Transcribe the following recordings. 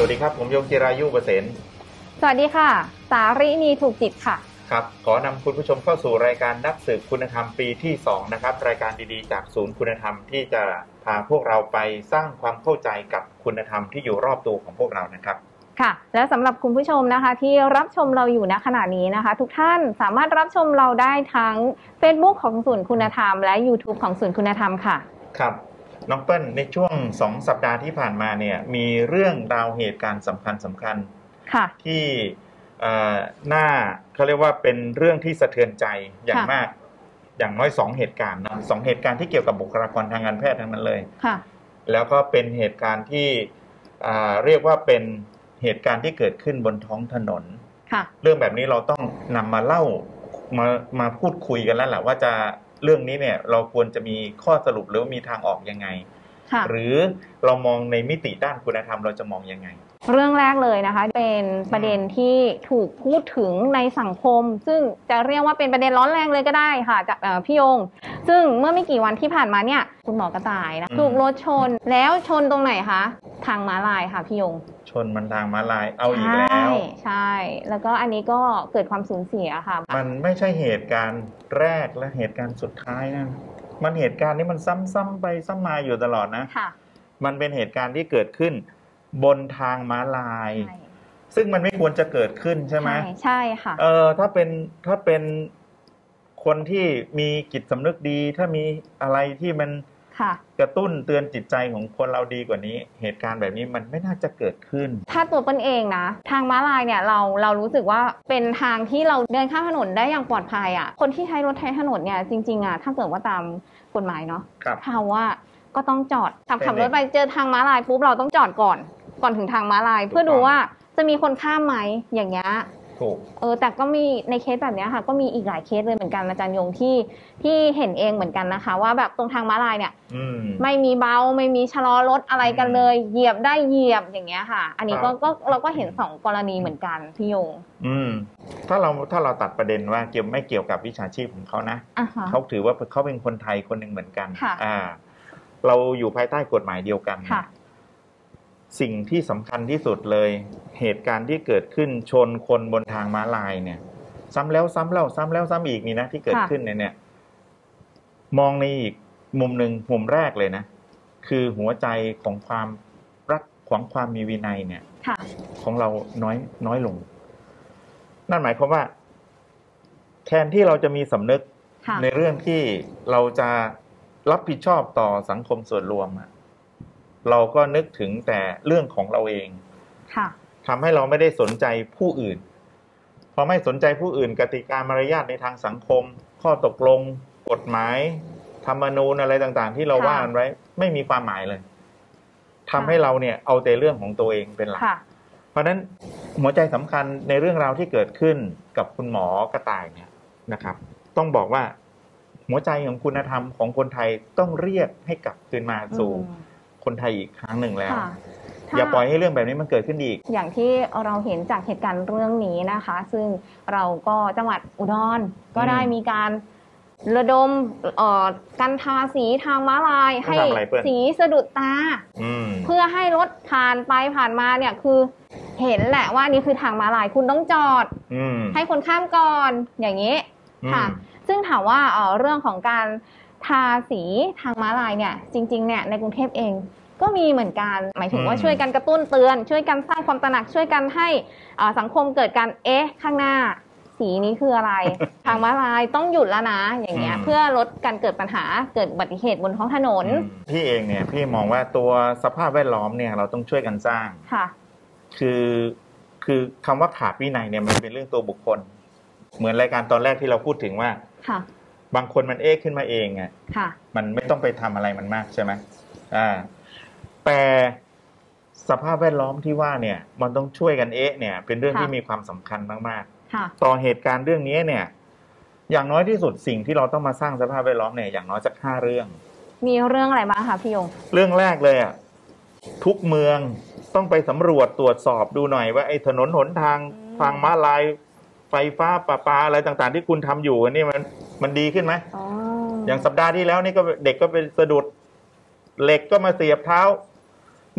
ดีครับผมยงจิรายุเกษมสวัสดีค่ะสารินีถูกจิตค่ะครับขอนำคุณผู้ชมเข้าสู่รายการนักสืบคุณธรรมปีที่2นะครับรายการดีๆจากศูนย์คุณธรรมที่จะพาพวกเราไปสร้างความเข้าใจกับคุณธรรมที่อยู่รอบตัวของพวกเรานะครับค่ะและสำหรับคุณผู้ชมนะคะที่รับชมเราอยู่ณขณะนี้นะคะทุกท่านสามารถรับชมเราได้ทั้ง Facebook ของศูนย์คุณธรรมและ YouTube ของศูนย์คุณธรรมค่ะครับน้องเปิ้ลในช่วง2สัปดาห์ที่ผ่านมาเนี่ยมีเรื่องราวเหตุการณ์สำคัญที่น่าเขาเรียกว่าเป็นเรื่องที่สะเทือนใจอย่างมากอย่างน้อย2เหตุการณ์นะ2เหตุการณ์ที่เกี่ยวกับบุคลากรทางการแพทย์ทั้งนั้นเลยแล้วก็เป็นเหตุการณ์ที่เรียกว่าเป็นเหตุการณ์ที่เกิดขึ้นบนท้องถนนเรื่องแบบนี้เราต้องนำมาเล่ามาพูดคุยกันแล้วแหละว่าจะเรื่องนี้เนี่ยเราควรจะมีข้อสรุปหรือมีทางออกยังไงหรือเรามองในมิติด้านคุณธรรมเราจะมองยังไงเรื่องแรกเลยนะคะเป็นประเด็นที่ถูกพูดถึงในสังคมซึ่งจะเรียกว่าเป็นประเด็นร้อนแรงเลยก็ได้ค่ะจากพี่ยงซึ่งเมื่อไม่กี่วันที่ผ่านมาเนี่ยคุณหมอกระต่ายนะถูกรถชนแล้วชนตรงไหนคะทางม้าลายค่ะพี่ยงชนมันทางม้าลายเอาอีกแล้วใช่แล้วก็อันนี้ก็เกิดความสูญเสียค่ะมันไม่ใช่เหตุการณ์แรกและเหตุการณ์สุดท้ายนะมันเหตุการณ์นี้มันซ้ำๆไปซ้ำมาอยู่ตลอดนะมันเป็นเหตุการณ์ที่เกิดขึ้นบนทางม้าลายซึ่งมันไม่ควรจะเกิดขึ้นใช่ไหมใช่ค่ะถ้าเป็นคนที่มีจิตสำนึกดีถ้ามีอะไรที่มันกระตุ้นเตือนจิตใจของคนเราดีกว่านี้เหตุการณ์แบบนี้มันไม่น่าจะเกิดขึ้นถ้าตัวเปิ้ลเองนะทางม้าลายเนี่ยเรารู้สึกว่าเป็นทางที่เราเดินข้ามถนนได้อย่างปลอดภัยอ่ะคนที่ใช้รถใช้ถนนเนี่ยจริงๆอ่ะถ้าเกิดว่าตามกฎหมายเนาะถ้าว่าก็ต้องจอดขับรถไปเจอทางม้าลายปุ๊บเราต้องจอดก่อนถึงทางม้าลายเพื่อดูว่าจะมีคนข้ามไหมอย่างเงี้ยแต่ก็มีในเคสแบบนี้ค่ะก็มีอีกหลายเคสเลยเหมือนกันอาจารย์ยงที่เห็นเองเหมือนกันนะคะว่าแบบตรงทางม้าลายเนี่ยไม่มีเบาไม่มีชะลอรถอะไรกันเลยเหยียบได้เหยียบอย่างเงี้ยค่ะอันนี้ก็เราก็เห็น2กรณีเหมือนกันพี่ยงถ้าเราตัดประเด็นว่าไม่เกี่ยวกับวิชาชีพของเขานะเขาถือว่าเขาเป็นคนไทยคนหนึ่งเหมือนกันเราอยู่ภายใต้กฎหมายเดียวกันสิ่งที่สำคัญที่สุดเลยเหตุการณ์ที่เกิดขึ้นชนคนบนทางม้าลายเนี่ยซ้ำแล้วซ้ำเล่าซ้ำแล้วซ้ำอีกนี่นะที่เกิดขึ้นเนี่ยมองในอีกมุมหนึ่งมุมแรกเลยนะคือหัวใจของความรักของความมีวินัยเนี่ยของเราน้อยลงนั่นหมายความว่าแทนที่เราจะมีสำนึกในเรื่องที่เราจะรับผิดชอบต่อสังคมส่วนรวมเราก็นึกถึงแต่เรื่องของเราเองทำให้เราไม่ได้สนใจผู้อื่นพอไม่สนใจผู้อื่นกติกามารยาทในทางสังคมข้อตกลงกฎหมายธรรมนูญอะไรต่างๆที่เราว่ากันไว้ไม่มีความหมายเลยทำให้เราเนี่ยเอาแต่เรื่องของตัวเองเป็นหลักเพราะฉะนั้นหัวใจสำคัญในเรื่องราวที่เกิดขึ้นกับคุณหมอกระต่ายเนี่ยนะครับต้องบอกว่าหัวใจของคุณธรรมของคนไทยต้องเรียกให้กลับคืนมาสู่คนไทยอีกครั้งหนึ่งแล้วอย่าปล่อยให้เรื่องแบบนี้มันเกิดขึ้นอีกอย่างที่เราเห็นจากเหตุการณ์เรื่องนี้นะคะซึ่งเราก็จังหวัดอุดรก็ได้มีการระดมกันทาสีทางม้าลายให้สีสะดุดตาเพื่อให้รถผ่านไปผ่านมาเนี่ยคือเห็นแหละว่านี่คือทางม้าลายคุณต้องจอดให้คนข้ามก่อนอย่างนี้ค่ะซึ่งถามว่าเรื่องของการทาสีทางม้าลายเนี่ยจริงๆเนี่ยในกรุงเทพเองก็มีเหมือนกันหมายถึงว่าช่วยกันกระตุ้นเตือนช่วยกันสร้างความตระหนักช่วยกันให้สังคมเกิดการข้างหน้าสีนี้คืออะไร ทางม้าลายต้องหยุดแล้วนะอย่างเงี้ยเพื่อลดการเกิดปัญหาเกิดอุบัติเหตุบนท้องถนนพี่เองเนี่ยพี่มองว่าตัวสภาพแวดล้อมเนี่ยเราต้องช่วยกันสร้างค่ะคือคำว่าขาดวินัยเนี่ยมันเป็นเรื่องตัวบุคคลเหมือนรายการตอนแรกที่เราพูดถึงว่าค่ะบางคนมันขึ้นมาเองอ่ะมันไม่ต้องไปทำอะไรมันมากใช่ไหมแต่สภาพแวดล้อมที่ว่าเนี่ยมันต้องช่วยกันเนี่ยเป็นเรื่องที่มีความสำคัญมากๆต่อเหตุการณ์เรื่องนี้เนี่ยอย่างน้อยที่สุดสิ่งที่เราต้องมาสร้างสภาพแวดล้อมเนี่ยอย่างน้อยสัก5 เรื่องมีเรื่องอะไรบ้างคะพี่ยงเรื่องแรกเลยอ่ะทุกเมืองต้องไปสำรวจตรวจสอบดูหน่อยว่าไอ้ถนนหนทางม้าลายไฟฟ้าประปาอะไรต่างๆที่คุณทำอยู่นี่มันดีขึ้นไหมอย่างสัปดาห์ที่แล้วนี่ก็เด็กก็ไปสะดุดเหล็กก็มาเสียบเท้าเนี่ย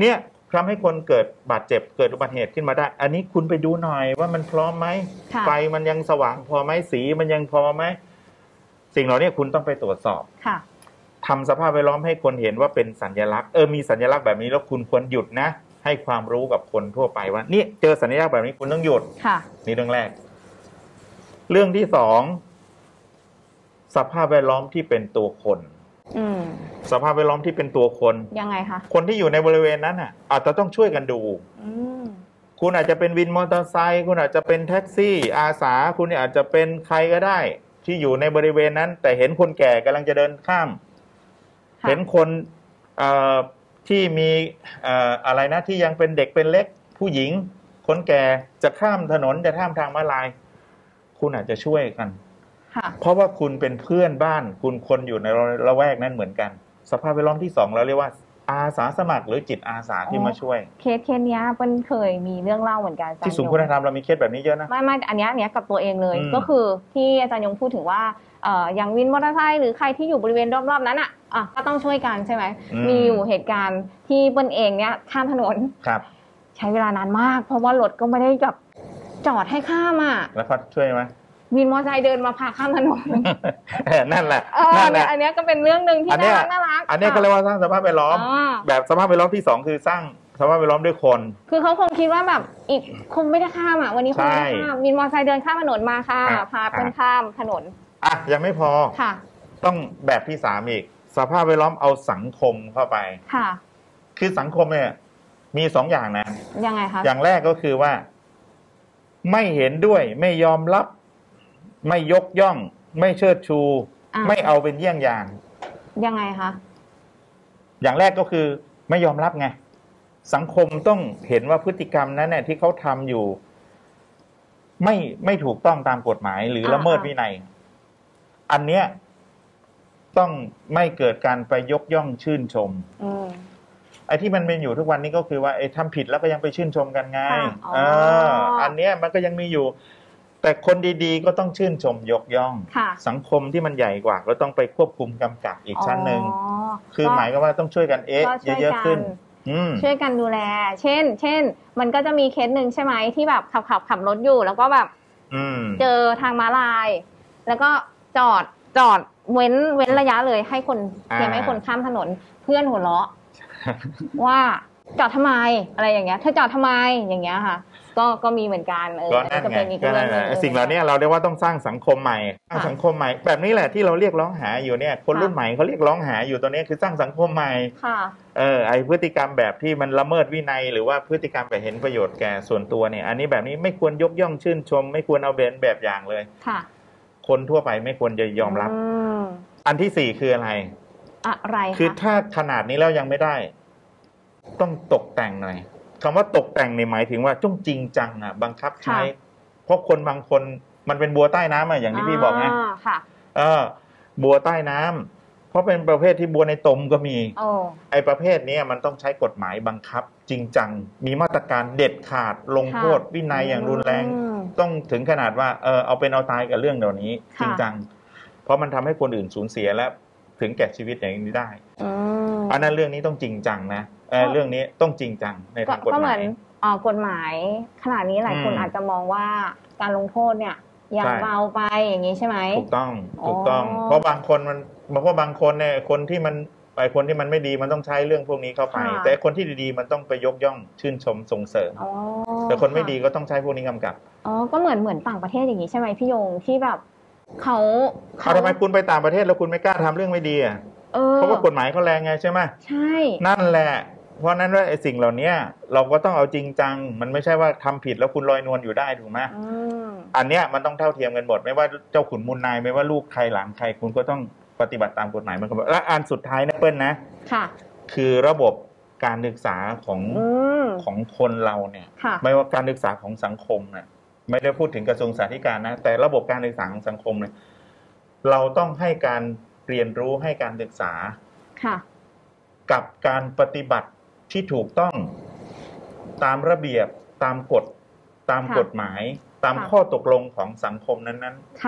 ทำให้คนเกิดบาดเจ็บเกิดอุบัติเหตุขึ้นมาได้อันนี้คุณไปดูหน่อยว่ามันพร้อมไหมไฟมันยังสว่างพอไหมสีมันยังพอไหมสิ่งเหล่านี้คุณต้องไปตรวจสอบทำสภาพแวดล้อมให้คนเห็นว่าเป็นสัญลักษณ์มีสัญลักษณ์แบบนี้แล้วคุณควรหยุดนะให้ความรู้กับคนทั่วไปว่านี่เจอสัญลักษณ์แบบนี้คุณต้องหยุดนี่เรื่องแรกเรื่องที่สองสภาพแวดล้อมที่เป็นตัวคนสภาพแวดล้อมที่เป็นตัวคนยังไงคะคนที่อยู่ในบริเวณนั้นอาจจะต้องช่วยกันดูคุณอาจจะเป็นวินมอเตอร์ไซค์คุณอาจจะเป็นแท็กซี่อาสาคุณอาจจะเป็นใครก็ได้ที่อยู่ในบริเวณนั้นแต่เห็นคนแก่กำลังจะเดินข้ามเห็นคนที่มีอะไรนะที่ยังเป็นเด็กเป็นเล็กผู้หญิงคนแก่จะข้ามถนนจะข้ามทางม้าลายคุณอาจจะช่วยกันเพราะว่าคุณเป็นเพื่อนบ้านคุณคนอยู่ในละแวกนั้นเหมือนกันสภาพแวดล้อมที่สองเราเรียกว่าอาสาสมัครหรือจิตอาสาที่มาช่วยเคสนี้เปิ้ลเคยมีเรื่องเล่าเหมือนกันที่ศูนย์คุณธรรมเรามีเคสแบบนี้เยอะนะไม่อันนี้กับตัวเองเลยก็คือที่อาจารย์ยงพูดถึงว่าอย่างวินมอเตอร์ไซค์หรือใครที่อยู่บริเวณรอบๆนั้นก็ต้องช่วยกันใช่ไหมมีอยู่เหตุการณ์ที่เปิ้ลเองเนี่ยข้ามถนนใช้เวลานานมากเพราะว่ารถก็ไม่ได้แบบจอดให้ข้ามแล้วเขาช่วยไหมวินมอเตอร์ไซค์เดินมาพาข้ามถนนนั่นแหละอันนี้ก็เป็นเรื่องนึงที่น่ารักอันนี้ก็เรียกว่าสร้างสภาพแวดล้อมแบบสภาพแวดล้อมที่สองคือสร้างสภาพแวดล้อมด้วยคนคือเขาคงคิดว่าแบบอีกคงไม่ได้ข้ามวันนี้คงไม่ได้ข้ามวินมอเตอร์ไซค์เดินข้ามถนนมาค่ะพาเพื่อนข้ามถนนยังไม่พอต้องแบบที่สามอีกสภาพแวดล้อมเอาสังคมเข้าไปคือสังคมเนี่ยมีสองอย่างนะยังไงคะอย่างแรกก็คือว่าไม่เห็นด้วยไม่ยอมรับไม่ยกย่องไม่เชิดชูไม่เอาเป็นเยี่ยงอย่างยังไงคะอย่างแรกก็คือไม่ยอมรับไงสังคมต้องเห็นว่าพฤติกรรมนั้นเนี่ยที่เขาทำอยู่ไม่ถูกต้องตามกฎหมายหรือละเมิดวินัยอันเนี้ยต้องไม่เกิดการไปยกย่องชื่นชมไอ้ที่มันเป็นอยู่ทุกวันนี้ก็คือว่าทำผิดแล้วก็ยังไปชื่นชมกันไงอันเนี้ยมันก็ยังมีอยู่แต่คนดีๆก็ต้องชื่นชมยกย่องสังคมที่มันใหญ่กว่าก็ต้องไปควบคุมกำกับอีกชั้นหนึ่งคือหมายก็ว่าต้องช่วยกันเยอะๆขึ้นช่วยกันดูแลเช่นมันก็จะมีเคสหนึ่งใช่ไหมที่แบบขับรถอยู่แล้วก็แบบเจอทางม้าลายแล้วก็จอดเว้นระยะเลยให้คนเพียงให้คนข้ามถนนเพื่อนหัวเราะว่าจอดทำไมอะไรอย่างเงี้ยเธอจอดทำไมอย่างเงี้ยค่ะก็มีเหมือนกันจะเป็นอีกเรื่องนึงสิ่งเหล่านี้เราเรียกว่าต้องสร้างสังคมใหม่สร้างสังคมใหม่แบบนี้แหละที่เราเรียกร้องหาอยู่เนี่ยคนรุ่นใหม่เขาเรียกร้องหาอยู่ตัวนี้คือสร้างสังคมใหม่ไอพฤติกรรมแบบที่มันละเมิดวินัยหรือว่าพฤติกรรมแบบเห็นประโยชน์แก่ส่วนตัวเนี่ยอันนี้แบบนี้ไม่ควรยกย่องชื่นชมไม่ควรเอาเป็นแบบอย่างเลยคนทั่วไปไม่ควรจะยอมรับอันที่สี่คืออะไรคือถ้าขนาดนี้แล้วยังไม่ได้ต้องตกแต่งหน่อยคำว่าตกแต่งในหมายถึงว่าต้องจริงจังบังคับใช้เพราะคนบางคนมันเป็นบัวใต้น้ำอย่างที่พี่บอกไงบัวใต้น้ำเพราะเป็นประเภทที่บัวในตมก็มีไอ้ประเภทนี้มันต้องใช้กฎหมายบังคับจริงจังมีมาตรการเด็ดขาดลงโทษวินัยอย่างรุนแรงต้องถึงขนาดว่าเอาเป็นเอาตายกับเรื่องเหล่านี้จริงจังเพราะมันทำให้คนอื่นสูญเสียและถึงแก่ชีวิตอย่างนี้ได้อันนั้นเรื่องนี้ต้องจริงจังนะเรื่องนี้ต้องจริงจังในทางกฎหมายก็เหมือนกฎหมายขนาดนี้หลายคนอาจจะมองว่าการลงโทษเนี่ยยังเบาไปอย่างนี้ใช่ไหมถูกต้องเพราะบางคนเนี่ยคนที่มันไม่ดีมันต้องใช้เรื่องพวกนี้เข้าไปแต่คนที่ดีๆมันต้องไปยกย่องชื่นชมส่งเสริมแต่คนไม่ดีก็ต้องใช้พวกนี้กำกับก็เหมือนต่างประเทศอย่างนี้ใช่ไหมพี่ยงที่แบบเขาทำไมคุณไปต่างประเทศแล้วคุณไม่กล้าทำเรื่องไม่ดีเพราะว่ากฎหมายเขาแรงไงใช่ไหมใช่นั่นแหละเพราะนั้นว่าไอ้สิ่งเหล่านี้เราก็ต้องเอาจริงจังมันไม่ใช่ว่าทำผิดแล้วคุณลอยนวลอยู่ได้ถูกไหมอันเนี้ยมันต้องเท่าเทียมกันหมดไม่ว่าเจ้าขุนมูลนายไม่ว่าลูกใครหลานใครคุณก็ต้องปฏิบัติตามกฎหมายมันก็และอันสุดท้ายนะเปิ้ลนะคือระบบการศึกษาของคนเราเนี่ยไม่ว่าการศึกษาของสังคมเนี่ยไม่ได้พูดถึงกระทรวงศึกษาธิการนะแต่ระบบการศึกษาของสังคมเนี่ยเราต้องให้การเรียนรู้ให้การศึกษากับการปฏิบัติที่ถูกต้องตามระเบียบตามกฎตามกฎหมายตามข้อตกลงของสังคมนั้น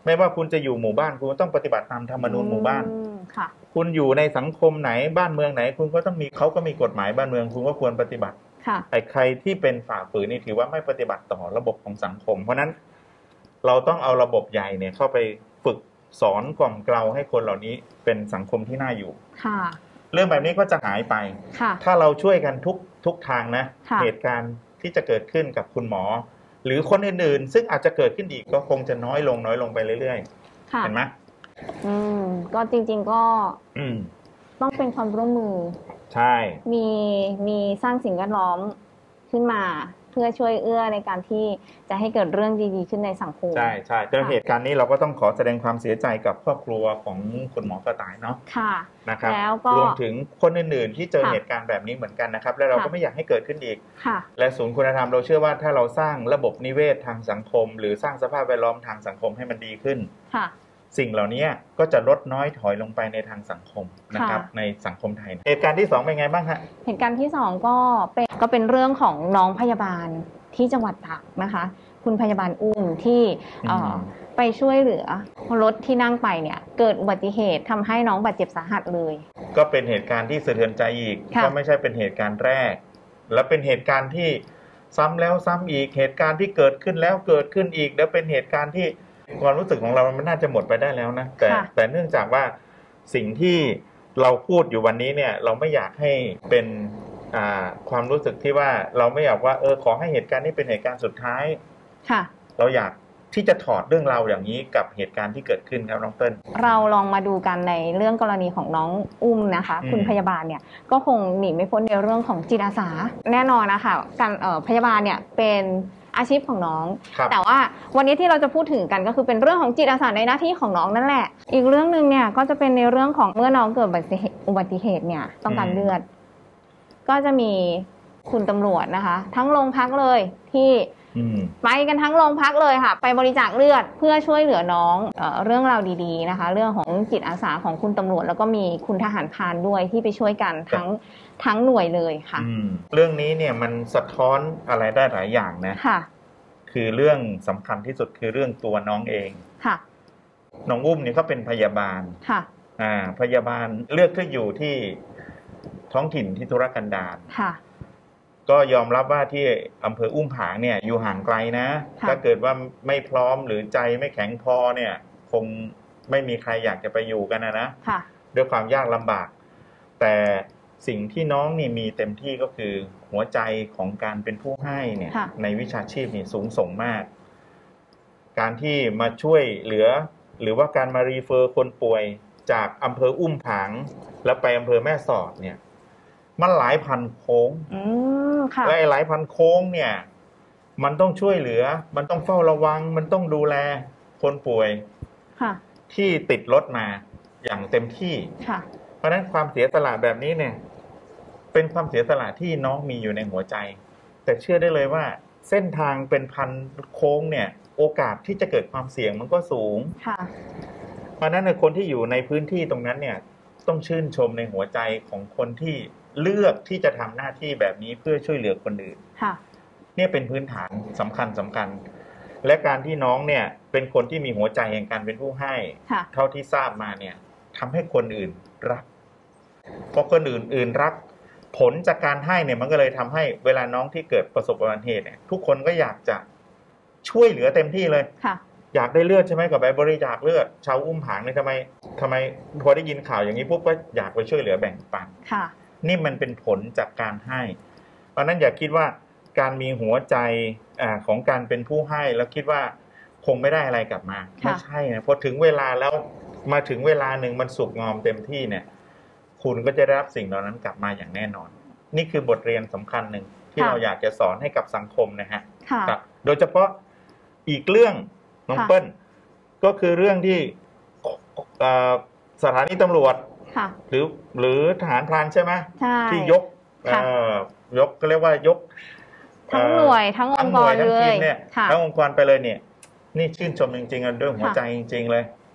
ไม่ว่าคุณจะอยู่หมู่บ้านคุณต้องปฏิบัติตามธรรมนูญหมู่บ้านค่ะคุณอยู่ในสังคมไหนบ้านเมืองไหนคุณก็ต้องมีเขาก็มีกฎหมายบ้านเมืองคุณก็ควรปฏิบัติไอ้ใครที่เป็นฝ่าฝืนนี่ถือว่าไม่ปฏิบัติต่อระบบของสังคมเพราะนั้นเราต้องเอาระบบใหญ่เนี่ยเข้าไปฝึกสอนกล่อมเกลาให้คนเหล่านี้เป็นสังคมที่น่าอยู่ค่ะเรื่องแบบนี้ก็จะหายไปถ้าเราช่วยกันทุกทางนะเหตุการณ์ที่จะเกิดขึ้นกับคุณหมอหรือคนอื่นๆซึ่งอาจจะเกิดขึ้นอีกก็คงจะน้อยลงไปเรื่อยๆเห็นไหมก็จริงๆก็ต้องเป็นความร่วมมือใช่มีสร้างสิ่งแวดล้อมขึ้นมาเพื่อช่วยเอื้อในการที่จะให้เกิดเรื่องดีๆขึ้นในสังคมใช่เจอเหตุการณ์นี้เราก็ต้องขอแสดงความเสียใจกับครอบครัวของคุณหมอกระต่ายเนาะนะครับแล้วก็รวมถึงคนอื่นๆที่เจอเหตุการณ์แบบนี้เหมือนกันนะครับและเราก็ไม่อยากให้เกิดขึ้นอีกและศูนย์คุณธรรมเราเชื่อว่าถ้าเราสร้างระบบนิเวศทางสังคมหรือสร้างสภาพแวดล้อมทางสังคมให้มันดีขึ้นสิ่งเหล่านี้ก็จะลดน้อยถอยลงไปในทางสังคมนะครับในสังคมไทยเหตุการณ์ที่2เป็นไงบ้างฮะเหตุการณ์ที่2ก็เป็นเรื่องของน้องพยาบาลที่จังหวัดตากนะคะคุณพยาบาลอุ้มที่ไปช่วยเหลือรถที่นั่งไปเนี่ยเกิดอุบัติเหตุทำให้น้องบาดเจ็บสาหัสเลยก็เป็นเหตุการณ์ที่สะเทือนใจอีกก็ไม่ใช่เป็นเหตุการณ์แรกและเป็นเหตุการณ์ที่ซ้ำแล้วซ้ำอีกเหตุการณ์ที่เกิดขึ้นแล้วเกิดขึ้นอีกแล้วเป็นเหตุการณ์ที่ความรู้สึกของเรามันน่าจะหมดไปได้แล้วนะแต่เนื่องจากว่าสิ่งที่เราพูดอยู่วันนี้เนี่ยเราไม่อยากให้เป็นความรู้สึกที่ว่าเราไม่อยากว่าขอให้เหตุการณ์นี้เป็นเหตุการณ์สุดท้ายเราอยากที่จะถอดเรื่องราวอย่างนี้กับเหตุการณ์ที่เกิดขึ้นครับน้องเติ้ลเราลองมาดูกันในเรื่องกรณีของน้องอุ้มนะคะคุณพยาบาลเนี่ยก็คงหนีไม่พ้นในเรื่องของจิตอาสาแน่นอนนะคะการพยาบาลเนี่ยเป็นอาชีพของน้องแต่ว่าวันนี้ที่เราจะพูดถึงกันก็คือเป็นเรื่องของจิตอาสาในหน้าที่ของน้องนั่นแหละอีกเรื่องนึงเนี่ยก็จะเป็นในเรื่องของเมื่อน้องเกิดอุบัติเหตุเนี่ยต้องการเลือดก็จะมีคุณตำรวจนะคะทั้งโรงพักเลยที่ไปกันทั้งโรงพักเลยค่ะไปบริจาคเลือดเพื่อช่วยเหลือน้องเรื่องราวดีๆนะคะเรื่องของจิตอาสาของคุณตำรวจแล้วก็มีคุณทหารพรานด้วยที่ไปช่วยกันทั้งหน่วยเลยค่ะเรื่องนี้เนี่ยมันสะท้อนอะไรได้หลายอย่างนะค่ะคือเรื่องสำคัญที่สุดคือเรื่องตัวน้องเองค่ะน้องอุ้มเนี่ยเขาเป็นพยาบาลค่ะพยาบาลเลือกที่อยู่ที่ท้องถิ่นที่ธุรกันดารค่ะก็ยอมรับว่าที่อำเภออุ้มผางเนี่ยอยู่ห่างไกลนะถ้าเกิดว่าไม่พร้อมหรือใจไม่แข็งพอเนี่ยคงไม่มีใครอยากจะไปอยู่กันนะด้วยความยากลำบากแต่สิ่งที่น้องนี่มีเต็มที่ก็คือหัวใจของการเป็นผู้ให้เนี่ยในวิชาชีพนี่สูงส่งมากการที่มาช่วยเหลือหรือว่าการมารีเฟอร์คนป่วยจากอำเภออุ้มผางแล้วไปอำเภอแม่สอดเนี่ยมันหลายพันโค้งและหลายพันโค้งเนี่ยมันต้องช่วยเหลือมันต้องเฝ้าระวังมันต้องดูแลคนป่วยที่ติดรถมาอย่างเต็มที่เพราะฉะนั้นความเสียสละแบบนี้เนี่ยเป็นความเสียสละที่น้องมีอยู่ในหัวใจแต่เชื่อได้เลยว่าเส้นทางเป็นพันโค้งเนี่ยโอกาสที่จะเกิดความเสี่ยงมันก็สูงเพราะฉะนั้นคนที่อยู่ในพื้นที่ตรงนั้นเนี่ยต้องชื่นชมในหัวใจของคนที่เลือกที่จะทำหน้าที่แบบนี้เพื่อช่วยเหลือคนอื่นเนี่ยเป็นพื้นฐานสำคัญและการที่น้องเนี่ยเป็นคนที่มีหัวใจแห่งการเป็นผู้ให้เท่าที่ทราบมาเนี่ยทำให้คนอื่นรักเพราะคนอื่นรักผลจากการให้เนี่ยมันก็เลยทำให้เวลาน้องที่เกิดประสบอุบัติเหตุเนี่ยทุกคนก็อยากจะช่วยเหลือเต็มที่เลยอยากได้เลือดใช่ไหมกับไปบริจาคเลือดชาวอุ้มผางเนี่ยทำไมพอได้ยินข่าวอย่างนี้ปุ๊บก็อยากไปช่วยเหลือแบ่งปันนี่มันเป็นผลจากการให้เพราะนั้นอย่าคิดว่าการมีหัวใจของการเป็นผู้ให้แล้วคิดว่าคงไม่ได้อะไรกลับมาไม่ใช่นะพอถึงเวลาแล้วมาถึงเวลาหนึ่งมันสุกงอมเต็มที่เนี่ยคุณก็จะได้รับสิ่งเหล่านั้นกลับมาอย่างแน่นอนนี่คือบทเรียนสำคัญหนึ่งที่เราอยากจะสอนให้กับสังคมนะฮะโดยเฉพาะอีกเรื่องน้องเปิ้ลก็คือเรื่องที่สถานีตำรวจหรือทหารพรานใช่ไหมที่ยกก็เรียกว่ายกทั้งหน่วยทั้งองค์กรเลยทั้งองค์กรไปเลยเนี่ยนี่ชื่นชมจริงๆด้วยหัวใจจริงๆเลย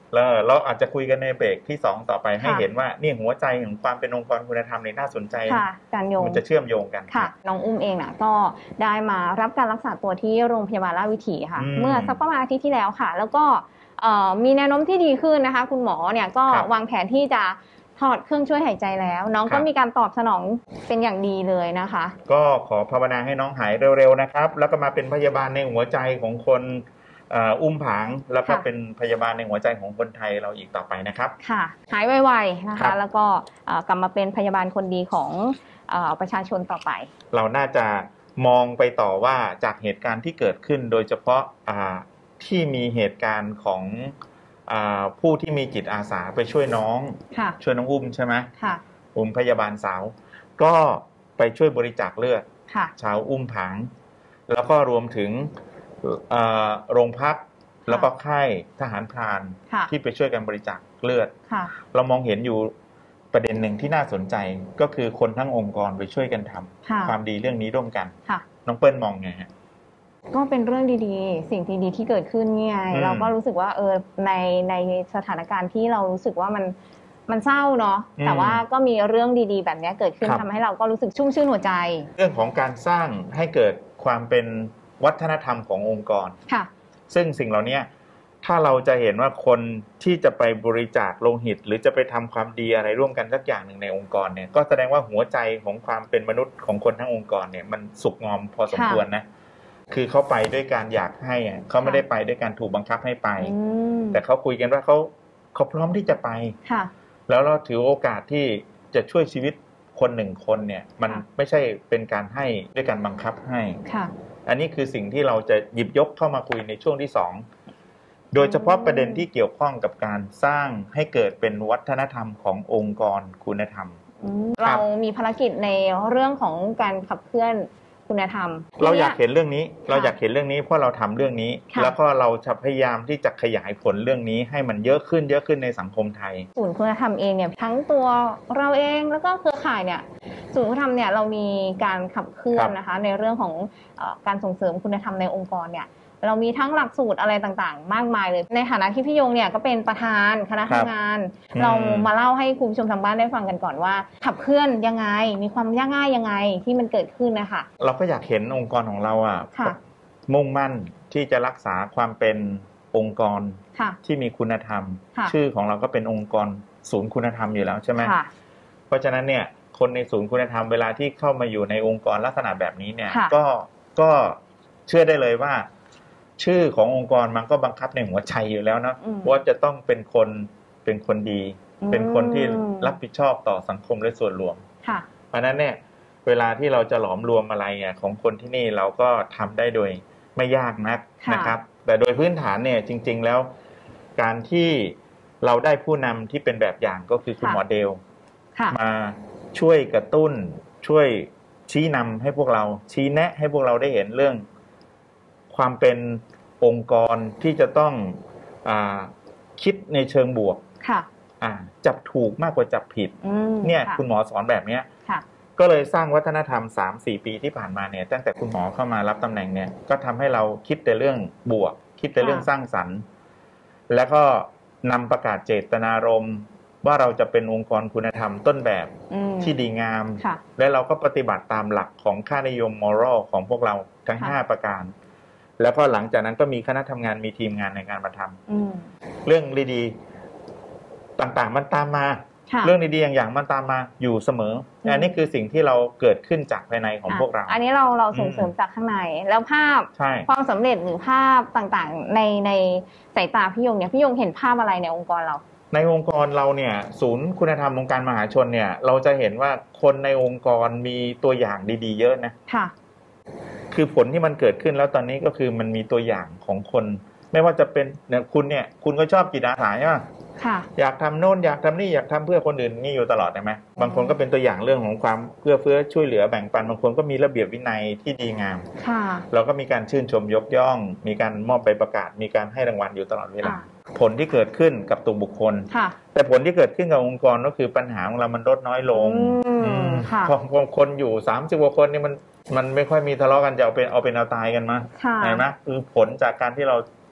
แล้วเราอาจจะคุยกันในเบรกที่2ต่อไปให้เห็นว่านี่หัวใจของความเป็นองค์กรคุณธรรมนี่น่าสนใจการโยงมันจะเชื่อมโยงกันค่ะน้องอุ้มเองนะก็ได้มารับการรักษาตัวที่โรงพยาบาลราชวิถีค่ะเมื่อสักประมาณอาทิตย์ที่แล้วค่ะแล้วก็มีแนวโน้มที่ดีขึ้นนะคะคุณหมอเนี่ยก็วางแผนที่จะถอดเครื่องช่วยหายใจแล้วน้องก็มีการตอบสนองเป็นอย่างดีเลยนะคะก็ขอภาวนาให้น้องหายเร็วๆนะครับแล้วก็มาเป็นพยาบาลในหัวใจของคนอุ้มผางแล้วก็เป็นพยาบาลในหัวใจของคนไทยเราอีกต่อไปนะครับค่ะหายไวๆนะคะแล้วก็กลับมาเป็นพยาบาลคนดีของประชาชนต่อไปเราน่าจะมองไปต่อว่าจากเหตุการณ์ที่เกิดขึ้นโดยเฉพาะที่มีเหตุการณ์ของผู้ที่มีจิตอาสาไปช่วยน้องช่วยน้องอุ้มใช่ไหมอุ้มพยาบาลสาวก็ไปช่วยบริจาคเลือดชาวอุ้มผางแล้วก็รวมถึงโรงพักแล้วก็ค่ายทหารพรานที่ไปช่วยกันบริจาคเลือดเรามองเห็นอยู่ประเด็นหนึ่งที่น่าสนใจก็คือคนทั้งองค์กรไปช่วยกันทำความดีเรื่องนี้ร่วมกันน้องเปิ้ลมองไงฮะก็เป็นเรื่องดีๆสิ่งดีๆที่เกิดขึ้นไงเราก็รู้สึกว่าในสถานการณ์ที่เรารู้สึกว่ามันเศร้าเนาะแต่ว่าก็มีเรื่องดีๆแบบนี้เกิดขึ้นทำให้เราก็รู้สึกชุ่มชื่นหัวใจเรื่องของการสร้างให้เกิดความเป็นวัฒนธรรมขององค์กรซึ่งสิ่งเหล่านี้ถ้าเราจะเห็นว่าคนที่จะไปบริจาคโลหิตหรือจะไปทำความดีอะไรร่วมกันสักอย่างหนึ่งในองค์กรเนี่ยก็แสดงว่าหัวใจของความเป็นมนุษย์ของคนทั้งองค์กรเนี่ยมันสุกงอมพอสมควรนะคือเขาไปด้วยการอยากให้เขาไม่ได้ไปด้วยการถูกบังคับให้ไปแต่เขาคุยกันว่าเขาพร้อมที่จะไปแล้วเราถือโอกาสที่จะช่วยชีวิตคนหนึ่งคนเนี่ยมันไม่ใช่เป็นการให้ด้วยการบังคับให้อันนี้คือสิ่งที่เราจะหยิบยกเข้ามาคุยในช่วงที่2โดยเฉพาะประเด็นที่เกี่ยวข้องกับการสร้างให้เกิดเป็นวัฒนธรรมขององค์กรคุณธรรมเรามีภารกิจในเรื่องของการขับเคลื่อนคุณธรรมเราอยากเห็นเรื่องนี้เพราะเราทำเรื่องนี้แล้วก็เราจะพยายามที่จะขยายผลเรื่องนี้ให้มันเยอะขึ้นในสังคมไทยศูนย์คุณธรรมเองเนี่ยทั้งตัวเราเองแล้วก็เครือข่ายเนี่ยศูนย์คุณธรรมเนี่ยเรามีการขับเคลื่อนนะคะในเรื่องของการส่งเสริมคุณธรรมในองค์กรเนี่ยเรามีทั้งหลักสูตรอะไรต่างๆมากมายเลยในฐานะที่พี่ยงเนี่ยก็เป็นประธานคณะทำงานเรามาเล่าให้คุณผู้ชมทางบ้านได้ฟังกันก่อนว่าขับเคลื่อนยังไงมีความยากง่ายยังไงที่มันเกิดขึ้นนะคะเราก็อยากเห็นองค์กรของเรามุ่งมั่นที่จะรักษาความเป็นองค์กรที่มีคุณธรรมชื่อของเราก็เป็นองค์กรศูนย์คุณธรรมอยู่แล้วใช่ไหมเพราะฉะนั้นเนี่ยคนในศูนย์คุณธรรมเวลาที่เข้ามาอยู่ในองค์กรลักษณะแบบนี้เนี่ยก็เชื่อได้เลยว่าชื่อขององค์กรมันก็บังคับในหัวใจอยู่แล้วนะว่าจะต้องเป็นคนดีเป็นคนที่รับผิดชอบต่อสังคมและส่วนรวมเพราะนั้นเนี่ยเวลาที่เราจะหลอมรวมอะไรของคนที่นี่เราก็ทำได้โดยไม่ยากนักนะครับแต่โดยพื้นฐานเนี่ยจริงๆแล้วการที่เราได้ผู้นำที่เป็นแบบอย่างก็คือคุณหมอเดลมาช่วยกระตุ้นช่วยชี้นำให้พวกเราชี้แนะให้พวกเราได้เห็นเรื่องความเป็นองค์กรที่จะต้องคิดในเชิงบวกจับถูกมากกว่าจับผิดเนี่ยคุณหมอสอนแบบนี้ก็เลยสร้างวัฒนธรรม 3-4 ปีที่ผ่านมาเนี่ยตั้งแต่คุณหมอเข้ามารับตำแหน่งเนี่ยก็ทำให้เราคิดแต่เรื่องบวกคิดแต่เรื่องสร้างสรรค์แล้วก็นำประกาศเจตนารมณ์ว่าเราจะเป็นองค์กรคุณธรรมต้นแบบที่ดีงามและเราก็ปฏิบัติตามหลักของค่านิยมมอรัลของพวกเราทั้ง5ประการแล้วก็หลังจากนั้นก็มีคณะทำงานมีทีมงานในการมาทำเรื่องดีๆต่างๆมันตามมาเรื่องดีๆอย่างมันตามมาอยู่เสมออันนี้คือสิ่งที่เราเกิดขึ้นจากภายในของพวกเราอันนี้เราส่งเสริมจากข้างในแล้วภาพความสำเร็จหรือภาพต่างๆในสายตาพี่ยงเนี่ยพี่ยงเห็นภาพอะไรในองค์กรเราในองค์กรเราเนี่ยศูนย์คุณธรรมองค์การมหาชนเนี่ยเราจะเห็นว่าคนในองค์กรมีตัวอย่างดีๆเยอะนะคือผลที่มันเกิดขึ้นแล้วตอนนี้ก็คือมันมีตัวอย่างของคนไม่ว่าจะเป็นเนี่ยคุณก็ชอบจิตอาสาใช่ไหมอยากทำโน่นอยากทำนี่อยากทำเพื่อคนอื่นนี่อยู่ตลอดใช่ไหมบางคนก็เป็นตัวอย่างเรื่องของความเอื้อเฟื้อช่วยเหลือแบ่งปันบางคนก็มีระเบียบวินัยที่ดีงามเราก็มีการชื่นชมยกย่องมีการมอบใบประกาศมีการให้รางวัลอยู่ตลอดเวลาผลที่เกิดขึ้นกับตัวบุคคลแต่ผลที่เกิดขึ้นกับองค์กรก็คือปัญหาของเรามันลดน้อยลงของคนอยู่30 กว่าคนนี่มันไม่ค่อยมีทะเลาะกันจะเอาเป็นเอาตายกันมาเห็นไหมคือผลจากการที่เรา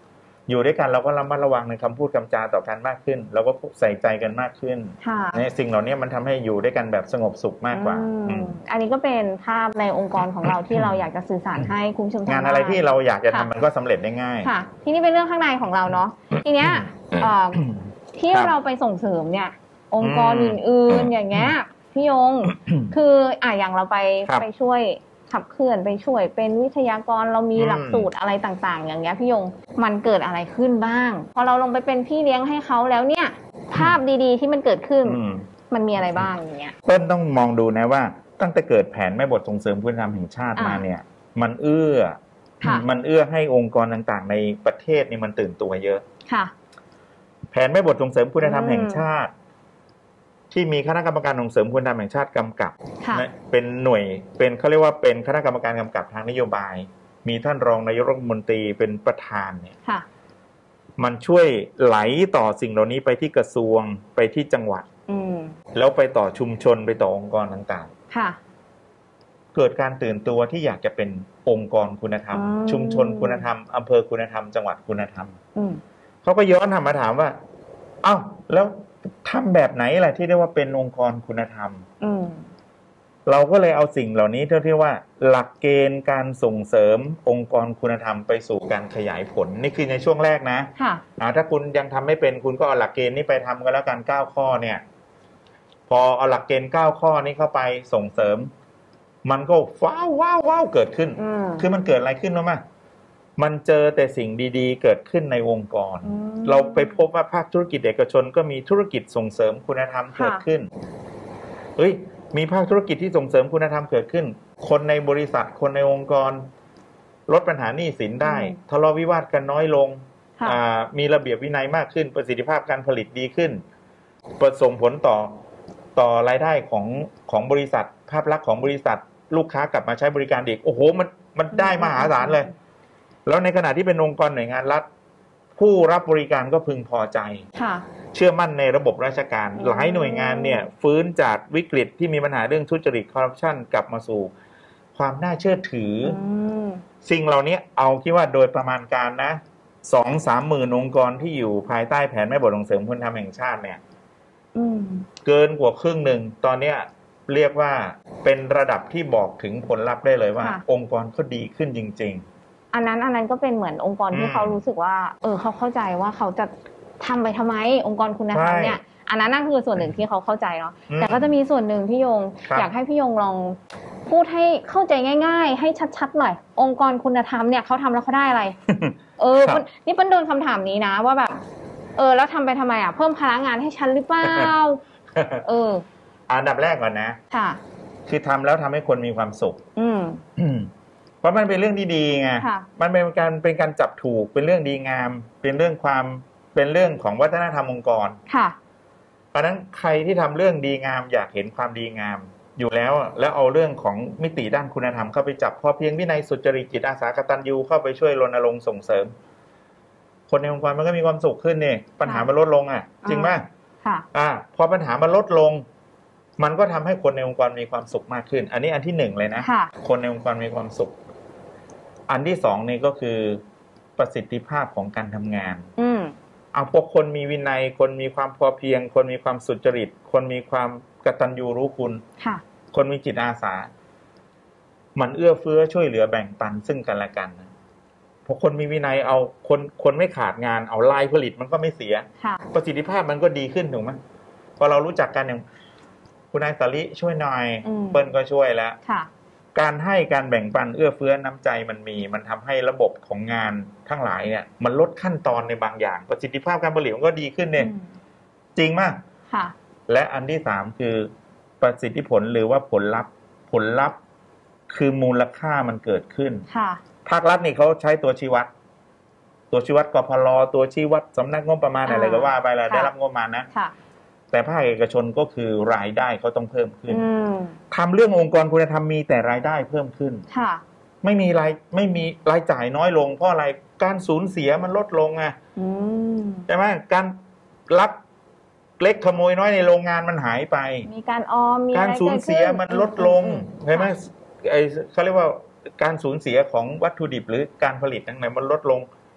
อยู่ด้วยกันเราก็ระมัดระวังในคำพูดคำจาต่อกันมากขึ้นเราก็ใส่ใจกันมากขึ้นเนี่ยสิ่งเหล่านี้มันทำให้อยู่ด้วยกันแบบสงบสุขมากกว่าอันนี้ก็เป็นภาพในองค์กรของเราที่เราอยากจะสื่อสารให้คุณผู้ชมงานอะไรที่เราอยากจะทำมันก็สำเร็จได้ง่ายค่ะที่นี่เป็นเรื่องข้างในของเราเนาะทีเนี้ยที่เราไปส่งเสริมเนี่ยองค์กรอื่นๆอย่างเงี้ยพี่ยงคืออย่างเราไปช่วยขับเคลื่อนไปช่วยเป็นวิทยากรเรามีหลักสูตรอะไรต่างๆอย่างเงี้ยพี่ยงมันเกิดอะไรขึ้นบ้างพอเราลงไปเป็นพี่เลี้ยงให้เขาแล้วเนี่ยภาพดีๆที่มันเกิดขึ้นมันมีอะไรบ้างอย่างเงี้ยเปิ้ลต้องมองดูนะว่าตั้งแต่เกิดแผนแม่บทส่งเสริมคุณธรรมแห่งชาติมาเนี่ยมันเอื้อให้องค์กรต่างๆในประเทศนี่มันตื่นตัวเยอะค่ะแผนแม่บทส่งเสริมคุณธรรมแห่งชาติที่มีคณะกรรมการส่งเสริมคุณธรรมแห่งชาติกำกับเป็นหน่วยเป็นเขาเรียกว่าเป็นคณะกรรมการกำกับทางนโยบายมีท่านรองนายกรัฐมนตรีเป็นประธานเนี่ยมันช่วยไหลต่อสิ่งเหล่านี้ไปที่กระทรวงไปที่จังหวัดแล้วไปต่อชุมชนไปต่อองค์กรต่างๆเกิดการตื่นตัวที่อยากจะเป็นองค์กรคุณธรรมชุมชนคุณธรรมอำเภอคุณธรรมจังหวัดคุณธรรมเขาก็ย้อนมาถามว่าอ้าวแล้วทำแบบไหนล่ะที่เรียกว่าเป็นองค์กรคุณธรรมเราก็เลยเอาสิ่งเหล่านี้ที่ว่าหลักเกณฑ์การส่งเสริมองค์กรคุณธรรมไปสู่การขยายผลนี่คือในช่วงแรกนะถ้าคุณยังทำไม่เป็นคุณก็เอาหลักเกณฑ์นี้ไปทำกันแล้วกัน9 ข้อเนี่ยพอเอาหลักเกณฑ์9 ข้อนี้เข้าไปส่งเสริมมันก็ว้าวเกิดขึ้นคือมันเกิดอะไรขึ้นรู้ไหมมันเจอแต่สิ่งดีๆเกิดขึ้นในองค์กรเราไปพบว่าภาคธุรกิจเอกชนก็มีธุรกิจส่งเสริมคุณธรรมเกิดขึ้นมีภาคธุรกิจที่ส่งเสริมคุณธรรมเกิดขึ้นคนในบริษัทคนในองค์กรลดปัญหาหนี้สินได้ทะเลาะวิวาทกันน้อยลงมีระเบียบวินัยมากขึ้นประสิทธิภาพการผลิตดีขึ้นส่งผลต่อรายได้ของบริษัทภาพลักษณ์ของบริษัทลูกค้ากลับมาใช้บริการอีกโอ้โหมันได้มหาศาลเลยแล้วในขณะที่เป็นองค์กรหน่วยงานรัฐผู้รับบริการก็พึงพอใจเชื่อมั่นในระบบราชการหลายหน่วยงานเนี่ยฟื้นจากวิกฤตที่มีปัญหาเรื่องทุจริตคอร์รัปชันกลับมาสู่ความน่าเชื่อถือสิ่งเหล่านี้เอาคิดว่าโดยประมาณการนะ 2-3 หมื่นองค์กรที่อยู่ภายใต้แผนแม่บทส่งเสริมคุณธรรมแห่งชาติเนี่ยเกินกว่าครึ่งหนึ่งตอนนี้เรียกว่าเป็นระดับที่บอกถึงผลลัพธ์ได้เลยว่าองค์กรเขาดีขึ้นจริงๆอันนั้นก็เป็นเหมือนองค์กรที่เขารู้สึกว่าเขาเข้าใจว่าเขาจะทำไปทำไมองค์กรคุณธรรมเนี่ยอันนั้นนั่นคือส่วนหนึ่งที่เขาเข้าใจเนาะแต่ก็จะมีส่วนหนึ่งพี่ยงอยากให้พี่ยงลองพูดให้เข้าใจง่ายๆให้ชัดๆหน่อยองค์กรคุณธรรมเนี่ยเขาทำแล้วเขาได้อะไรนี่เปิ้ลโดนคำถามนี้นะว่าแบบแล้วทำไปทำไมเพิ่มพลังงานให้ฉันหรือเปล่าอันดับแรกก่อนนะค่ะคือทำแล้วทำให้คนมีความสุขเพราะมันเป็นเรื่องที่ดีไงมันเป็นการจับถูกเป็นเรื่องดีงามเป็นเรื่องของวัฒนธรรมองค์กรเพราะนั้นใครที่ทำเรื่องดีงามอยากเห็นความดีงามอยู่แล้วเอาเรื่องของมิติด้านคุณธรรมเข้าไปจับพอเพียงวินัยสุจริตจิตอาสากตัญญูเข้าไปช่วยรณรงค์ส่งเสริมคนในองค์กรมันก็มีความสุขขึ้นนี่ปัญหามันลดลงจริงไหมพอปัญหามันลดลงมันก็ทำให้คนในองค์กรมีความสุขมากขึ้นอันนี้อันที่1เลยนะคนในองค์กรมีความสุขอันที่2นี่ก็คือประสิทธิภาพของการทำงานพวกคนมีวินัยคนมีความพอเพียงคนมีความสุจริตคนมีความกตัญญูรู้คุณคนมีจิตอาสามันเอื้อเฟื้อช่วยเหลือแบ่งปันซึ่งกันและกันพอคนมีวินัยเอาคนไม่ขาดงานเอาลายผลิตมันก็ไม่เสียประสิทธิภาพมันก็ดีขึ้นถูกไหมพอเรารู้จักกันอย่างคุณนายสาลิช่วยหน่อยเปิ้ลก็ช่วยแล้วการให้การแบ่งปันเอื้อเฟื้อน้ำใจมันทำให้ระบบของงานทั้งหลายเนี่ยมันลดขั้นตอนในบางอย่างประสิทธิภาพการผลิตมันก็ดีขึ้นเนี่ยจริงมากและอันที่3คือประสิทธิผลหรือว่าผลลัพธ์คือมูลค่ามันเกิดขึ้นภาครัฐนี่เขาใช้ตัวชี้วัดกพล.ตัวชี้วัดสำนักงบประมาณอะไรก็ว่าไปแล้วได้รับงบประมาณนะแต่ภาคเอกชนก็คือรายได้เขาต้องเพิ่มขึ้นทำเรื่ององค์กรคุณธรรมมีแต่รายได้เพิ่มขึ้นไม่มีรายจ่ายน้อยลงเพราะอะไรการสูญเสียมันลดลงไงใช่ไหมการลักเล็กขโมยน้อยในโรงงานมันหายไปมีการออมมีการสูญเสียมันลดลงใช่ไหมเขาเรียกว่าการสูญเสียของวัตถุดิบหรือการผลิตทั้งไหนมันลดลง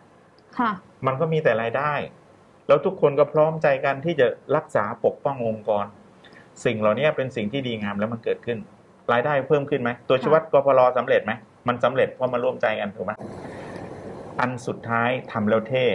มันก็มีแต่รายได้แล้วทุกคนก็พร้อมใจกันที่จะรักษาปกป้ององค์กรสิ่งเหล่านี้เป็นสิ่งที่ดีงามแล้วมันเกิดขึ้นรายได้เพิ่มขึ้นไหมตัวชี้วัดกพลสำเร็จไหมมันสำเร็จเพราะมาร่วมใจกันถูกไหมอันสุดท้ายทำแล้วเท่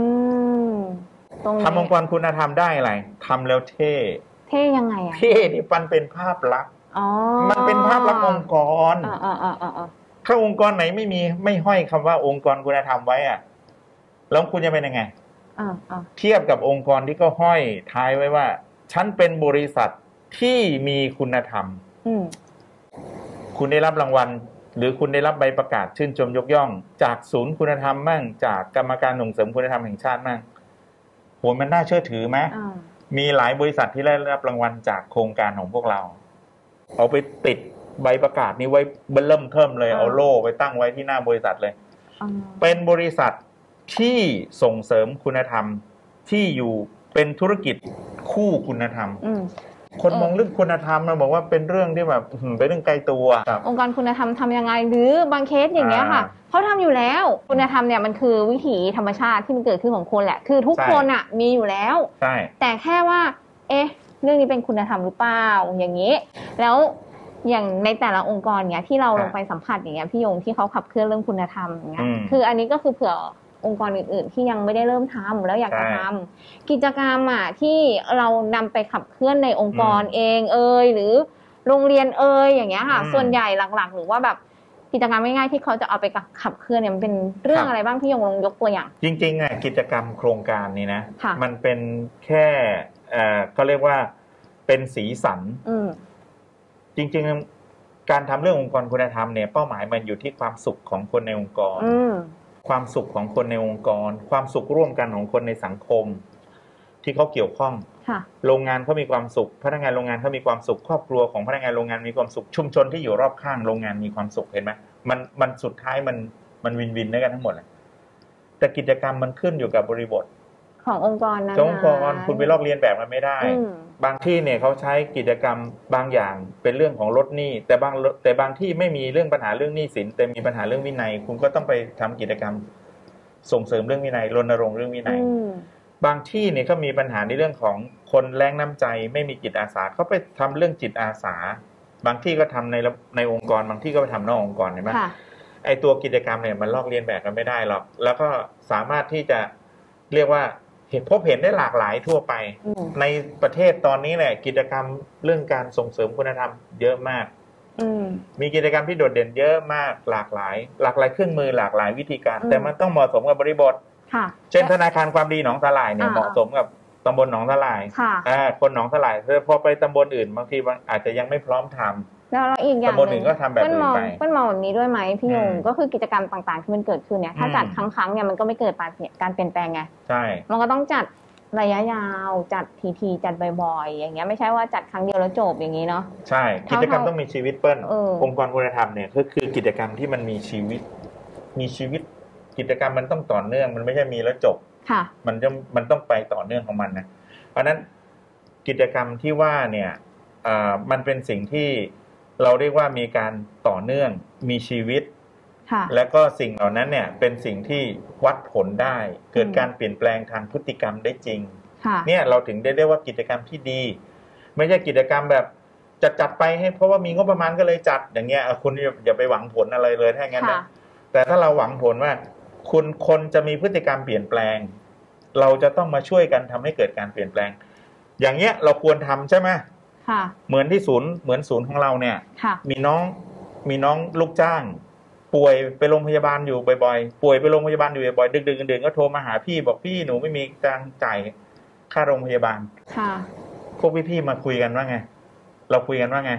ทำองค์กรคุณธรรมได้อะไรทำแล้วเท่ยังไงอะเท่ที่มันเป็นภาพลักษณ์มันเป็นภาพลักษณ์องค์กรถ้าองค์กรไหนไม่ห้อยคำว่าองค์กรคุณธรรมไว้อะแล้วคุณจะเป็นยังไงเทียบกับองค์กรที่ก็ห้อยท้ายไว้ว่าฉันเป็นบริษัทที่มีคุณธรรมคุณได้รับรางวัลหรือคุณได้รับใบประกาศชื่นชมยกย่องจากศูนย์คุณธรรมมั่งจากกรรมการส่งเสริมคุณธรรมแห่งชาติมั่งโหมันน่าเชื่อถือไหมมีหลายบริษัทที่ได้รับรางวัลจากโครงการของพวกเราเอาไปติดใบประกาศนี้ไว้เริ่มเทิมเลยเอาโล่ไปตั้งไว้ที่หน้าบริษัทเลยเป็นบริษัทที่ส่งเสริมคุณธรรมที่อยู่เป็นธุรกิจคู่คุณธรรมคนมองเรื่องคุณธรรมมันบอกว่าเป็นเรื่องที่แบบเป็นเรื่องไกลตัวองค์กรคุณธรรมทำยังไงหรือบางเคสอย่างเงี้ยค่ะเขาทำอยู่แล้วคุณธรรมเนี่ยมันคือวิถีธรรมชาติที่มันเกิดขึ้นของคนแหละคือทุกคนอ่ะมีอยู่แล้วแต่แค่ว่าเรื่องนี้เป็นคุณธรรมหรือเปล่าอย่างนี้แล้วอย่างในแต่ละองค์กรเนี่ยที่เราลงไปสัมผัสอย่างเงี้ยพี่ยงที่เขาขับเคลื่อนเรื่องคุณธรรมอย่างเงี้ยคืออันนี้ก็คือเผื่อองค์กรอื่นๆที่ยังไม่ได้เริ่มทำแล้วอยากจะทำกิจกรรมที่เรานำไปขับเคลื่อนในองค์กรเองหรือโรงเรียนอย่างเงี้ยค่ะส่วนใหญ่หลักๆหรือว่าแบบกิจกรรมง่ายๆที่เขาจะเอาไปขับเคลื่อนเนี่ยมันเป็นเรื่องอะไรบ้างพี่ยงลองยกตัวอย่างจริงๆกิจกรรมโครงการนี้นะมันเป็นแค่เขาเรียกว่าเป็นสีสันจริงๆการทำเรื่ององค์กรคุณธรรมเนี่ยเป้าหมายมันอยู่ที่ความสุขของคนในองค์กรความสุขของคนในองค์กรความสุขร่วมกันของคนในสังคมที่เขาเกี่ยวข้องโรงงานเขามีความสุขพนักงานโรงงานเขามีความสุขครอบครัวของพนักงานโรงงานมีความสุขชุมชนที่อยู่รอบข้างโรงงานมีความสุขเห็นไหมมันสุดท้ายมันวินวินด้วยกันทั้งหมดเลยแต่กิจกรรมมันขึ้นอยู่กับบริบทขององค์กรนะองค์กรคุณไปลอกเลียนแบบมันไม่ได้บางที่เนี่ยเขาใช้กิจกรรมบางอย่างเป็นเรื่องของลดหนี้แต่บางที่ไม่มีเรื่องปัญหาเรื่องหนี้สินแต่มีปัญหาเรื่องวินัยคุณก็ต้องไปทำกิจกรรมส่งเสริมเรื่องวินัยรณรงค์เรื่องวินัยบางที่เนี่ยก็มีปัญหาในเรื่องของคนแรงน้ำใจไม่มีจิตอาสาเขาไปทำเรื่องจิตอาสาบางที่ก็ทำในองค์กรบางที่ก็ไปทำนอกองค์กรเห็นไหมไอตัวกิจกรรมเนี่ยมันลอกเลียนแบบกันไม่ได้หรอกแล้วก็สามารถที่จะเรียกว่าพบเห็นได้หลากหลายทั่วไปในประเทศตอนนี้แหละกิจกรรมเรื่องการส่งเสริมคุณธรรมเยอะมากมีกิจกรรมที่โดดเด่นเยอะมากหลากหลายเครื่องมือหลากหลายวิธีการแต่มันต้องเหมาะสมกับบริบทเช่นธนาคารความดีหนองสลายเนี่ยเหมาะสมกับตำบลหนองสลายคนหนองสลายพอไปตำบลอื่นบางทีอาจจะยังไม่พร้อมทำแล้วอีกอย่างตำบลอื่นก็ทำแบบอื่นไปเปิ้ลมองแบบนี้ด้วยไหมพี่ยงก็คือกิจกรรมต่างๆที่มันเกิดขึ้นเนี่ยถ้าจัดครั้งๆเนี่ยมันก็ไม่เกิดการเปลี่ยนแปลงไงใช่มันก็ต้องจัดระยะยาวจัดทีจัดบ่อยๆอย่างเงี้ยไม่ใช่ว่าจัดครั้งเดียวแล้วจบอย่างนี้เนาะใช่กิจกรรมต้องมีชีวิตเปิ้ลองค์กรคุณธรรมเนี่ยก็คือกิจกรรมที่มันมีชีวิตกิจกรรมมันต้องต่อเนื่องมันไม่ใช่มีแล้วจบมันต้องไปต่อเนื่องของมันนะเพราะนั้นกิจกรรมที่ว่าเนี่ยมันเป็นสิ่งที่เราเรียกว่ามีการต่อเนื่องมีชีวิตแล้วก็สิ่งเหล่านั้นเนี่ยเป็นสิ่งที่วัดผลได้เกิดการเปลี่ยนแปลงทางพฤติกรรมได้จริงเนี่ยเราถึงได้เรียกว่ากิจกรรมที่ดีไม่ใช่กิจกรรมแบบจัดไปให้เพราะว่ามีงบประมาณก็เลยจัดอย่างเงี้ยคุณอย่าไปหวังผลอะไรเลยถ้างั้นนะแต่ถ้าเราหวังผลว่าคนจะมีพฤติกรรมเปลี่ยนแปลงเราจะต้องมาช่วยกันทำให้เกิดการเปลี่ยนแปลงอย่างเงี้ยเราควรทำใช่ไหมเหมือนที่ศูนย์ของเราเนี่ยมีน้องลูกจ้างป่วยไปโรงพยาบาลอยู่บ่อยๆป่วยไปโรงพยาบาลอยู่บ่อยๆดึกๆดื่นๆก็โทรมาหาพี่บอกพี่หนูไม่มีการจ่ายค่าโรงพยาบาลพวกพี่ๆมาคุยกันว่าไงเราคุยกันว่า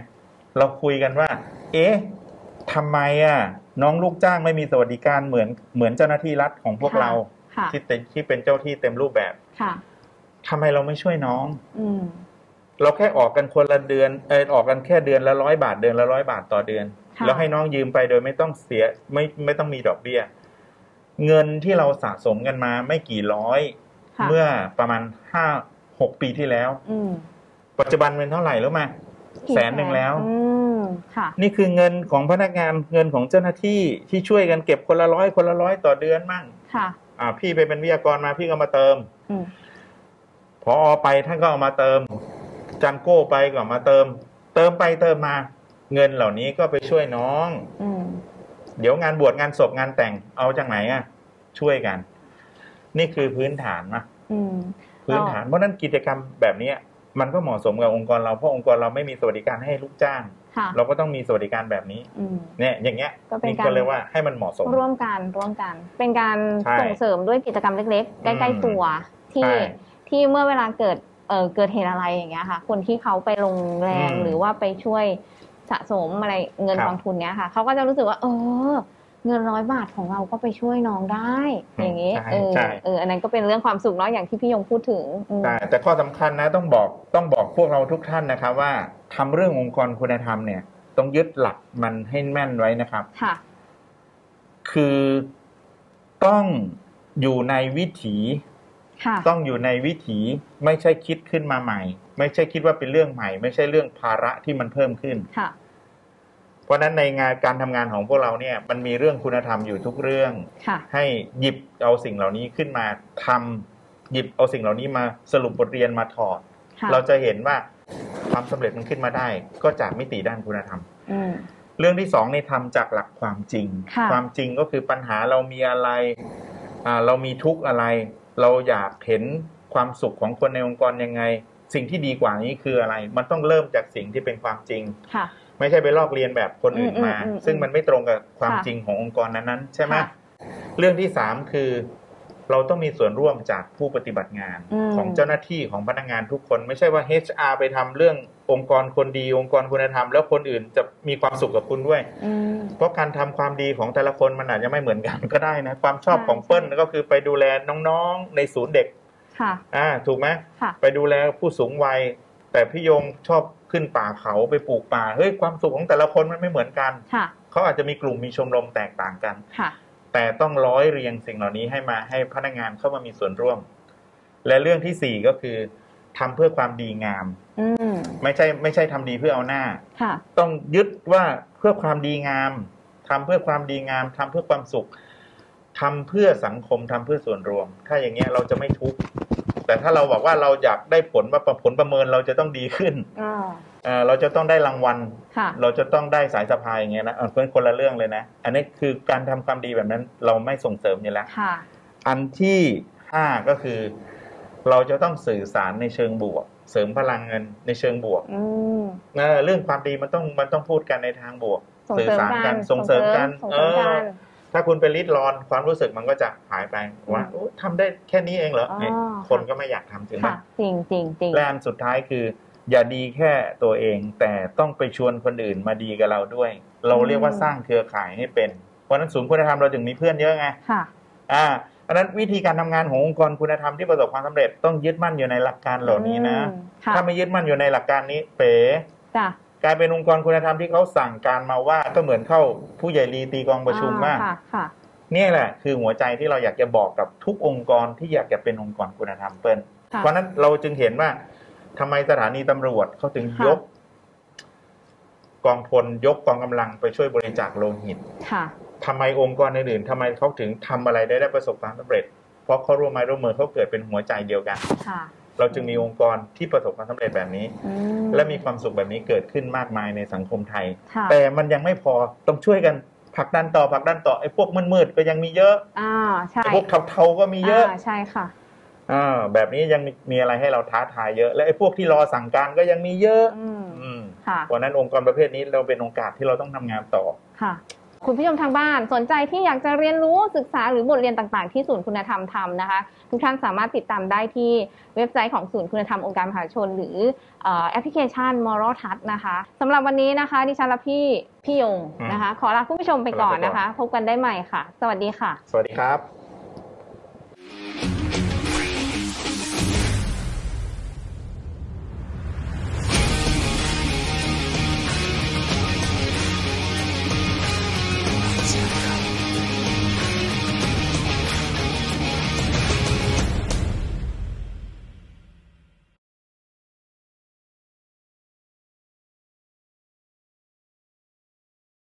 ทำไมน้องลูกจ้างไม่มีสวัสดิการเหมือนเจ้าหน้าที่รัฐของพวกเราที่เป็นเจ้าที่เต็มรูปแบบทำไมเราไม่ช่วยน้องเราแค่ออกกันคนละเดือนออกกันแค่เดือนละ100 บาทเดือนละ100 บาทต่อเดือนแล้วให้น้องยืมไปโดยไม่ต้องเสียไม่ต้องมีดอกเบี้ยเงินที่เราสะสมกันมาไม่กี่ร้อยเมื่อประมาณ5-6 ปีที่แล้วปัจจุบันเป็นเท่าไหร่แล้วมา100,000แล้วนี่คือเงินของพนักงานเงินของเจ้าหน้าที่ที่ช่วยกันเก็บคนละ100ต่อเดือนมั่งพี่ไปเป็นวิทยากรมาพี่ก็มาเติมพอไปท่านก็เอามาเติมจันโก้ไปก็มาเติมไปเติมมาเงินเหล่านี้ก็ไปช่วยน้องเดี๋ยวงานบวชงานศพงานแต่งเอาจากไหนช่วยกันนี่คือพื้นฐานนะพื้นฐานเพราะนั้นกิจกรรมแบบนี้มันก็เหมาะสมกับองค์กรเราเพราะองค์กรเราไม่มีสวัสดิการให้ลูกจ้างเราก็ต้องมีสวัสดิการแบบนี้เนี่ยอย่างเงี้ยนี่ก็เลยว่าให้มันเหมาะสมร่วมกันเป็นการส่งเสริมด้วยกิจกรรมเล็กๆใกล้ๆตัวที่เมื่อเวลาเกิดเหตุอะไรอย่างเงี้ยค่ะคนที่เขาไปลงแรงหรือว่าไปช่วยสะสมอะไรเงินกองทุนเนี้ยค่ะเขาก็จะรู้สึกว่าเงิน100 บาทของเราก็ไปช่วยน้องได้อย่างนี้อันนั้นก็เป็นเรื่องความสุขเนาะอย่างที่พี่ยงพูดถึงแต่ข้อสำคัญนะต้องบอกพวกเราทุกท่านนะครับว่าทำเรื่ององค์กรคุณธรรมเนี่ยต้องยึดหลักมันให้แม่นไว้นะครับค่ะคือต้องอยู่ในวิถีต้องอยู่ในวิถีไม่ใช่คิดขึ้นมาใหม่ไม่ใช่คิดว่าเป็นเรื่องใหม่ไม่ใช่เรื่องภาระที่มันเพิ่มขึ้นเพราะฉะนั้นในงานการทำงานของพวกเราเนี่ยมันมีเรื่องคุณธรรมอยู่ทุกเรื่องให้หยิบเอาสิ่งเหล่านี้ขึ้นมาทำหยิบเอาสิ่งเหล่านี้มาสรุปบทเรียนมาถอดเราจะเห็นว่าความสำเร็จมันขึ้นมาได้ก็จากมิติด้านคุณธรรมเรื่องที่สองในทำจากหลักความจริงความจริงก็คือปัญหาเรามีอะไรเรามีทุกข์อะไรเราอยากเห็นความสุขของคนในองค์กรยังไงสิ่งที่ดีกว่านี้คืออะไรมันต้องเริ่มจากสิ่งที่เป็นความจริงไม่ใช่ไปลอกเลียนแบบคนอื่นมาซึ่งมันไม่ตรงกับความจริงขององค์กรนั้นๆใช่ไหมเรื่องที่สามคือเราต้องมีส่วนร่วมจากผู้ปฏิบัติงานของเจ้าหน้าที่ของพนักงานทุกคนไม่ใช่ว่า HR ไปทำเรื่ององค์กรคนดีองค์กรคุณธรรมแล้วคนอื่นจะมีความสุขกับคุณด้วยเพราะการทำความดีของแต่ละคนมันอาจจะไม่เหมือนกันก็ได้นะความชอบของเปิ้ลก็คือไปดูแลน้องๆในศูนย์เด็กถูกไหมไปดูแลผู้สูงวัยแต่พี่ยงชอบขึ้นป่าเขาไปปลูกป่าเฮ้ยความสุขของแต่ละคนมันไม่เหมือนกันเขาอาจจะมีกลุ่มมีชมรมแตกต่างกันแต่ต้องร้อยเรียงสิ่งเหล่านี้ให้พนักงานเข้ามามีส่วนร่วมและเรื่องที่สี่ก็คือทำเพื่อความดีงามไม่ใช่ทำดีเพื่อเอาหน้าต้องยึดว่าเพื่อความดีงามทำเพื่อความดีงามทำเพื่อความสุขทำเพื่อสังคมทำเพื่อส่วนรวมถ้าอย่างเงี้ยเราจะไม่ทุกข์แต่ถ้าเราบอกว่าเราอยากได้ผลประเมินเราจะต้องดีขึ้นเราจะต้องได้รางวัลเราจะต้องได้สายสะพายอย่างเงี้ยนะเป็นคนละเรื่องเลยนะอันนี้คือการทำความดีแบบนั้นเราไม่ส่งเสริมอยู่แล้วอันที่5ก็คือเราจะต้องสื่อสารในเชิงบวกเสริมพลังเงินในเชิงบวกเรื่องความดีมันต้องพูดกันในทางบวกสื่อสารกันส่งเสริมกันถ้าคุณไปริดรอนความรู้สึกมันก็จะหายไปว่าทำได้แค่นี้เองเหรอคนก็ไม่อยากทำจริงไหมจริงและอันสุดท้ายคืออย่าดีแค่ตัวเองแต่ต้องไปชวนคนอื่นมาดีกับเราด้วยเราเรียกว่าสร้างเครือข่ายให้เป็นเพราะนั้นศูนย์คุณธรรมเราถึงมีเพื่อนเยอะไงเพราะนั้นวิธีการทำงานขององค์กรคุณธรรมที่ประสบความสำเร็จต้องยึดมั่นอยู่ในหลักการเหล่านี้นะถ้าไม่ยึดมั่นอยู่ในหลักการนี้เป๋กลายเป็นองค์กรคุณธรรมที่เขาสั่งการมาว่าก็เหมือนเข้าผู้ใหญ่ลีตีกองประชุมมากนี่แหละคือหัวใจที่เราอยากจะบอกกับทุกองค์กรที่อยากจะเป็นองค์กรคุณธรรมเปิ้ลเพราะนั้นเราจึงเห็นว่าทำไมสถานีตำรวจเขาถึงยกกองพลยกกองกำลังไปช่วยบริจาคโลหิตทำไมองค์กรอื่นๆทำไมเขาถึงทำอะไรได้ประสบความสำเร็จเพราะเขาร่วมไม้ร่วมมือเขาเกิดเป็นหัวใจเดียวกันเราจึงมีองค์กรที่ประสบความสำเร็จแบบนี้และมีความสุขแบบนี้เกิดขึ้นมากมายในสังคมไทยแต่มันยังไม่พอต้องช่วยกันผลักดันต่อไอ้พวกมืดๆก็ยังมีเยอะใช่พวกเทาๆก็มีเยอะใช่ค่ะแบบนี้ยังมีอะไรให้เราท้าทายเยอะและไอ้พวกที่รอสั่งการก็ยังมีเยอะเพราะนั้นองค์กรประเภทนี้เราเป็นโอกาสที่เราต้องทำงานต่อค่ะคุณผู้ชมทางบ้านสนใจที่อยากจะเรียนรู้ศึกษาหรือบทเรียนต่างๆที่ศูนย์คุณธรรมทำนะคะทุกท่านสามารถติดตามได้ที่เว็บไซต์ของศูนย์คุณธรรมองค์การมหาชนหรือแอปพลิเคชัน Moral Touch นะคะสำหรับวันนี้นะคะดิฉันและพี่ยงนะคะขอลาคุณผู้ชมไปก่อนนะคะพบกันได้ใหม่ค่ะสวัสดีค่ะสวัสดีครับ It's